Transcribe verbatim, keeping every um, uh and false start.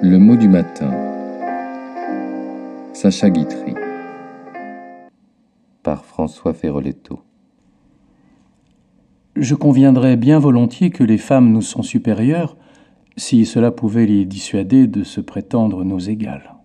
Le mot du matin. Sacha Guitry. Par François Feroletto. Je conviendrais bien volontiers que les femmes nous sont supérieures, si cela pouvait les dissuader de se prétendre nos égales.